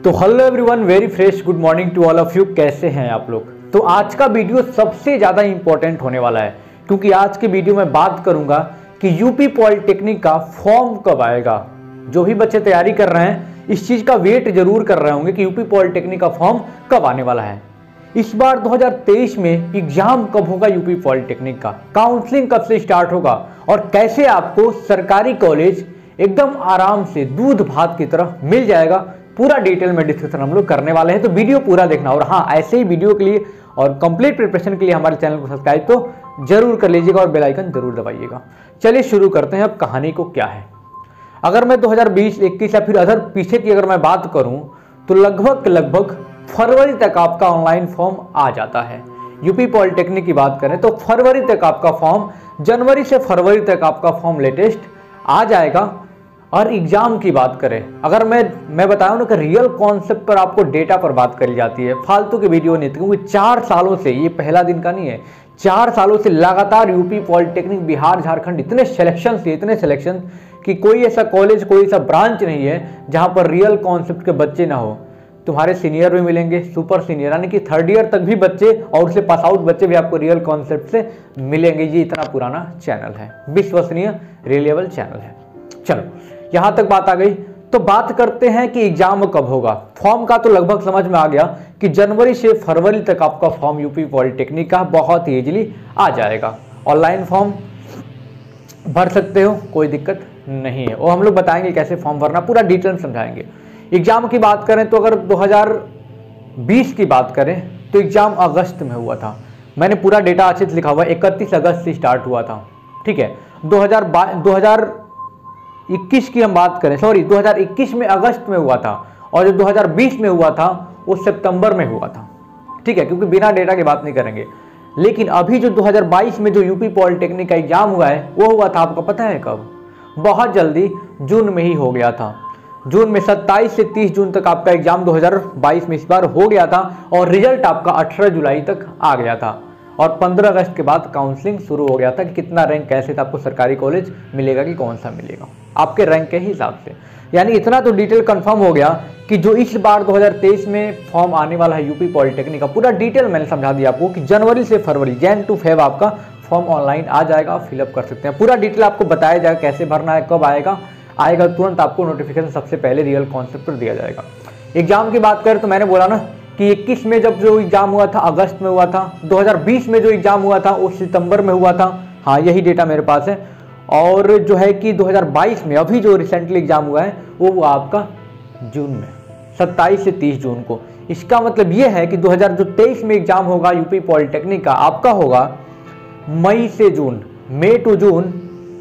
तो hello everyone, very fresh good morning to all of you. कैसे हैं आप लोग? तो आज का वीडियो सबसे ज़्यादा इंपॉर्टेंट होने वाला है, क्योंकि आज के वीडियो में बात करूंगा कि यूपी पॉलिटेक्निक का फॉर्म कब आएगा। जो भी बच्चे तैयारी कर रहे हैं इस चीज़ का वेट जरूर कर रहे होंगे कि यूपी पॉलिटेक्निक का फॉर्म कब आने वाला है। इस बार 2023 में एग्जाम कब होगा यूपी पॉलिटेक्निक का, काउंसलिंग कब से स्टार्ट होगा और कैसे आपको सरकारी कॉलेज एकदम आराम से दूध भात की तरह मिल जाएगा, पूरा डिटेल में डिस्कशन हम लोग करने वाले हैं। तो वीडियो पूरा देखना। और हाँ, ऐसे ही वीडियो के लिए और कंप्लीट प्रिपरेशन के लिए हमारे चैनल को सब्सक्राइब तो जरूर कर लीजिएगा और बेल आइकन जरूर दबाइएगा। चलिए शुरू करते हैं। अब कहानी को क्या है, अगर मैं 2020-21 या फिर अदर पीछे की अगर मैं बात करूं तो लगभग फरवरी तक आपका ऑनलाइन फॉर्म आ जाता है। यूपी पॉलिटेक्निक की बात करें तो फरवरी तक आपका फॉर्म, जनवरी से फरवरी तक आपका फॉर्म लेटेस्ट आ जाएगा। और एग्जाम की बात करें, अगर मैं बताऊं ना कि रियल कॉन्सेप्ट पर आपको डेटा पर बात करी जाती है, फालतू की वीडियो नहीं, क्योंकि 4 सालों से, ये पहला दिन का नहीं है, 4 सालों से लगातार यूपी पॉलिटेक्निक, बिहार, झारखंड इतने सिलेक्शन कि कोई ऐसा कॉलेज, कोई ऐसा ब्रांच नहीं है जहां पर रियल कॉन्सेप्ट के बच्चे ना हो। तुम्हारे सीनियर भी मिलेंगे, सुपर सीनियर यानी कि 3rd ईयर तक भी बच्चे और उससे पास आउट बच्चे भी आपको रियल कॉन्सेप्ट से मिलेंगे। ये इतना पुराना चैनल है, विश्वसनीय रिलायबल चैनल है। चलो यहां तक बात आ गई, तो बात करते हैं कि एग्जाम कब होगा। फॉर्म का तो लगभग समझ में आ गया कि जनवरी से फरवरी तक आपका फॉर्म यूपी पॉलिटेक्निक का बहुत इजीली आ जाएगा। ऑनलाइन फॉर्म भर सकते हो, कोई दिक्कत नहीं है, वो हम लोग बताएंगे कैसे फॉर्म भरना, पूरा डिटेल समझाएंगे। एग्जाम की बात करें तो अगर 2020 की बात करें तो एग्जाम अगस्त में हुआ था। मैंने पूरा डेटा अच्छे से लिखा हुआ है, 31 अगस्त से स्टार्ट हुआ था। ठीक है, 2021 की हम बात करें, 2021 में अगस्त में हुआ था, और जो 2020 में हुआ था वो सितंबर में हुआ था। ठीक है, क्योंकि बिना डेटा की बात नहीं करेंगे। लेकिन अभी जो 2022 में जो यूपी पॉलिटेक्निक का एग्जाम हुआ है वो हुआ था, आपको पता है कब? बहुत जल्दी, जून में ही हो गया था। जून में 27 से 30 जून तक आपका एग्जाम 2022 में इस बार हो गया था, और रिजल्ट आपका 18 जुलाई तक आ गया था। और 15 अगस्त के बाद काउंसलिंग शुरू हो गया था कि कितना रैंक कैसे था, आपको सरकारी कॉलेज मिलेगा कि कौन सा मिलेगा, आपके रैंक के हिसाब से। यानी इतना तो डिटेल कंफर्म हो गया कि जो इस बार 2023 में फॉर्म आने वाला है यूपी पॉलिटेक्निक का, पूरा डिटेल मैंने समझा दिया आपको कि जनवरी से फरवरी, जैन टू फेब आपका फॉर्म ऑनलाइन आ जाएगा, आप फिलअप कर सकते हैं। पूरा डिटेल आपको बताया जाएगा कैसे भरना है, कब आएगा तुरंत आपको नोटिफिकेशन सबसे पहले रियल कॉन्सेप्ट पर दिया जाएगा। एग्जाम की बात करें तो मैंने बोला ना कि 21 में जब जो एग्जाम हुआ था अगस्त में हुआ था, 2020 में जो एग्जाम हुआ था वो सितंबर में हुआ था। हाँ, यही डेटा मेरे पास है। और जो है कि 2022 में अभी जो रिसेंटली एग्जाम हुआ है वो आपका जून में, 27 से 30 जून को। इसका मतलब ये है कि 2023 में एग्जाम होगा यूपी पॉलिटेक्निक का, आपका होगा मई से जून, May to June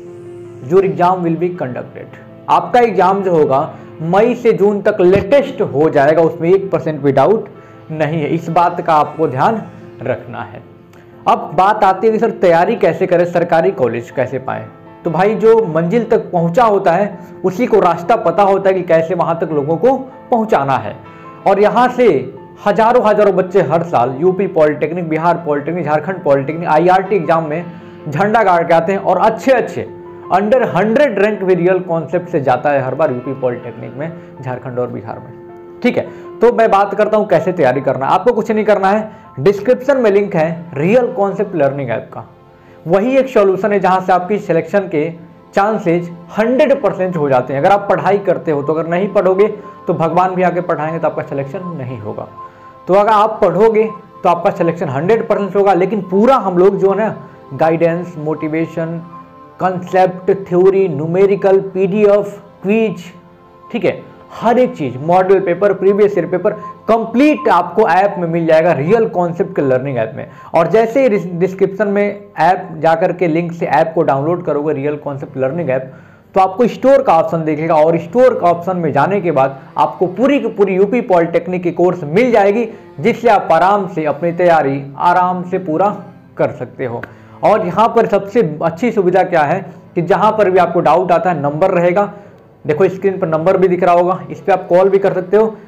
your exam will be conducted. आपका एग्जाम जो होगा मई से जून तक लेटेस्ट हो जाएगा, उसमें 1% भी डाउट नहीं है। इस बात का आपको ध्यान रखना है। अब बात आती है कि सर तैयारी कैसे करें, सरकारी कॉलेज कैसे पाएं। तो भाई जो मंजिल तक पहुंचा होता है उसी को रास्ता पता होता है कि कैसे वहां तक लोगों को पहुंचाना है। और यहाँ से हजारों बच्चे हर साल UP polytechnic, Bihar polytechnic, Jharkhand polytechnic, IRT exam में झंडा गाड़ के आते हैं, और अच्छे अंडर 100 रैंक भी रियल कॉन्सेप्ट से जाता है हर बार यूपी पॉलिटेक्निक में, झारखंड और बिहार में। ठीक है, तो मैं बात करता हूं कैसे तैयारी करना है। आपको कुछ नहीं करना है, डिस्क्रिप्शन में लिंक है रियल कॉन्सेप्ट लर्निंग ऐप का। वही एक सॉल्यूशन है जहां से आपकी सिलेक्शन के चांसेज 100% हो जाते हैं। अगर आप पढ़ाई करते हो तो, अगर नहीं पढ़ोगे तो भगवान भी आगे पढ़ाएंगे तो आपका सिलेक्शन नहीं होगा। तो अगर आप पढ़ोगे तो आपका सिलेक्शन 100% होगा। लेकिन पूरा हम लोग जो है ना, guidance, motivation, concept, theory, numerical, PDF, quiz, ठीक है, हर एक चीज, model paper, previous year paper, complete आपको ऐप में मिल जाएगा, रियल कॉन्सेप्ट के लर्निंग ऐप में। और जैसे ही डिस्क्रिप्शन में ऐप जाकर के लिंक से ऐप को डाउनलोड करोगे, रियल कॉन्सेप्ट लर्निंग ऐप, तो आपको स्टोर का ऑप्शन दिखेगा, और स्टोर का ऑप्शन में जाने के बाद आपको पूरी की पूरी यूपी पॉलिटेक्निक की कोर्स मिल जाएगी, जिससे आप आराम से अपनी तैयारी आराम से पूरा कर सकते हो। और यहाँ पर सबसे अच्छी सुविधा क्या है कि जहाँ पर भी आपको डाउट आता है, नंबर रहेगा, देखो स्क्रीन पर नंबर भी दिख रहा होगा, इस पर आप कॉल भी कर सकते हो,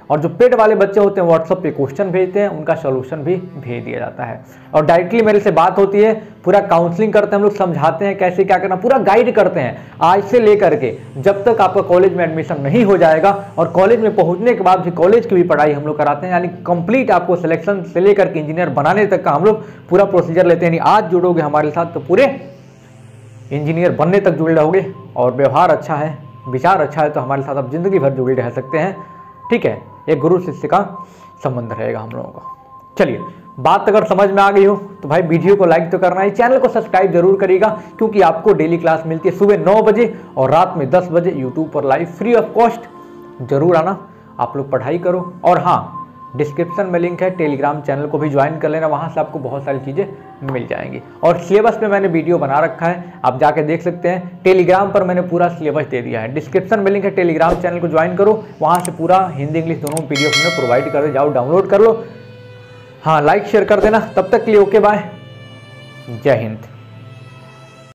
और जो पेड वाले बच्चे होते हैं व्हाट्सअप पे क्वेश्चन भेजते हैं, उनका सोल्यूशन भी भेज दिया जाता है। और डायरेक्टली मेरे से बात होती है, पूरा काउंसलिंग करते हैं हम लोग, समझाते हैं कैसे क्या करना, पूरा गाइड करते हैं आज से लेकर के जब तक आपका कॉलेज में एडमिशन नहीं हो जाएगा। और कॉलेज में पहुंचने के बाद भी कॉलेज की भी पढ़ाई हम लोग कराते हैं, यानी कंप्लीट आपको सिलेक्शन से लेकर के इंजीनियर बनाने तक का हम लोग पूरा प्रोसीजर लेते हैं। यानी आज जुड़ोगे हमारे साथ तो पूरे इंजीनियर बनने तक जुड़े रहोगे। और व्यवहार अच्छा है, विचार अच्छा है तो हमारे साथ आप जिंदगी भर जुड़े रह सकते हैं। ठीक है, एक गुरु शिष्य का संबंध रहेगा हम लोगों का। चलिए, बात अगर समझ में आ गई हो तो भाई वीडियो को लाइक तो करना है, चैनल को सब्सक्राइब जरूर करिएगा, क्योंकि आपको डेली क्लास मिलती है सुबह 9 बजे और रात में 10 बजे यूट्यूब पर लाइव, फ्री ऑफ कॉस्ट। जरूर आना, आप लोग पढ़ाई करो। और हाँ, डिस्क्रिप्शन में लिंक है, टेलीग्राम चैनल को भी ज्वाइन कर लेना, वहाँ से आपको बहुत सारी चीज़ें मिल जाएंगी। और सिलेबस पे मैंने वीडियो बना रखा है, आप जाके देख सकते हैं। टेलीग्राम पर मैंने पूरा सिलेबस दे दिया है, डिस्क्रिप्शन में लिंक है, टेलीग्राम चैनल को ज्वाइन करो, वहाँ से पूरा हिंदी इंग्लिश दोनों PDF में प्रोवाइड कर दे, जाओ डाउनलोड कर लो। हाँ, लाइक शेयर कर देना। तब तक के लिए ओके बाय, जय हिंद।